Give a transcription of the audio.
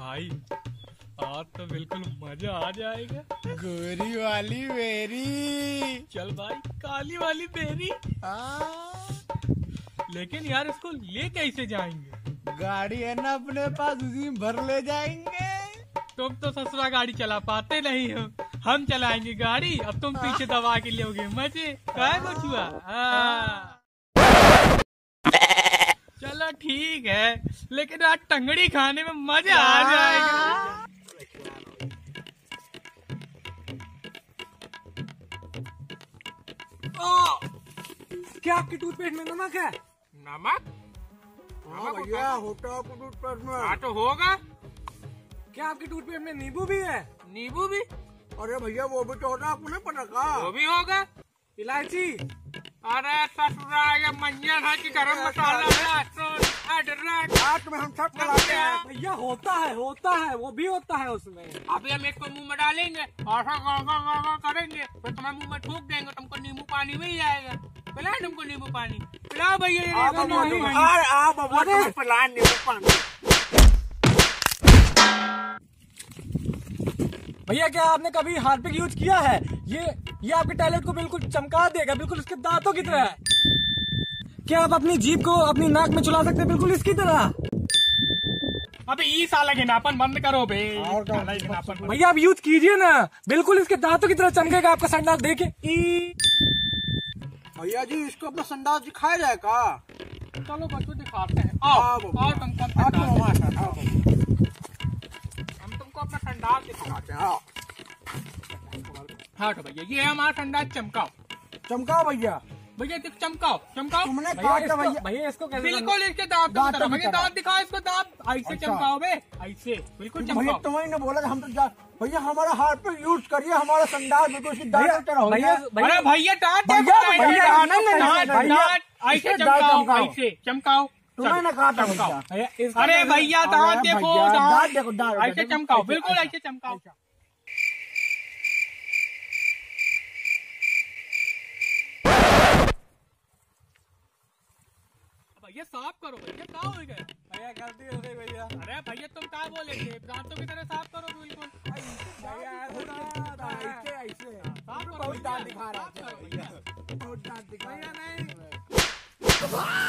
भाई आज तो बिल्कुल मजा आ जाएगा। गोरी वाली मेरी, चल भाई काली वाली मेरी। लेकिन यार इसको ले कैसे जाएंगे? गाड़ी है ना अपने पास, उसी में भर ले जाएंगे। तुम तो ससुरा गाड़ी चला पाते नहीं हो, हम चलाएंगे गाड़ी। अब तुम पीछे दबा के लियोगे मजे। क्या कुछ हुआ? चलो ठीक है, लेकिन आज टंगड़ी खाने में मजा आ जाएगा। क्या आपकी टूथपेस्ट में नमक है? नमक? हाँ भैया, होता है आपकी टूथपेस्ट में। हाँ तो होगा। क्या आपकी टूथपेस्ट में नींबू भी है? नींबू भी? अरे भैया वो भी तो होता है, आपको नहीं पता का? वो भी होगा। इलायची? अरे ससुरा ये मंजन है कि गरम मसाला है, अदरक में हम सब चलाते हैं भैया। होता है वो भी होता है उसमें। अभी हम एक को मुंह में डालेंगे, ऐसा गागा करेंगे, फिर तुम्हारे मुंह में थूक देंगे, तुमको नींबू पानी मिल जाएगा। पिलाए तुमको नींबू पानी? पिलाओ भैया। पिलाए नींबू पानी। भैया क्या आपने कभी हार्पिक यूज किया है? ये आपके टैलेंट को बिल्कुल चमका देगा, बिल्कुल उसके दांतों की तरह। क्या आप अपनी जीभ को अपनी नाक में चला सकते हैं बिल्कुल इसकी तरह? अबे ये साला गिनापन बंद करो बे। भैया आप यूज कीजिए ना, बिल्कुल इसके दांतों की तरह चमकेगा आपका संडास देखे। भैया जी इसको अपना संडास दिखाया जाए का? चलो बच्चों दिखाते हैं। आओ हम तुमको अपना संडास दिखाते हैं। हाँ तो भैया ये है हमारा संडास। चमकाओ भैया। भैया चमकाओ। तुमने कहा था भैया इसको कैसे? बिल्कुल इसके दांत भैया दांत दिखाओ, इसको दांत ऐसे चमकाओ बे, ऐसे बिल्कुल चमकाओ। भैया तुम्हें ने बोला हम तो भैया हमारा हाथ पे यूज करिए, हमारा संडास बिल्कुल इसकी दांत की तरह हो जाए। अरे भैया दांत ऐसे चमकाओ। तुमने कहा था भैया। अरे भैया दांत देखो, दांत देखो, दांत ऐसे चमकाओ, बिल्कुल ऐसे चमकाओ। भैया साफ करो भैया, क्या हो गया? भैया गलती हो गई भैया। अरे भैया तुम क्या बोले थे? दांतों की तरह साफ करो बिल्कुल। ऐसे साफ करो। बहुत दांत दिखा रहा है, भैया बहुत दांत दिखा रहा है। नहीं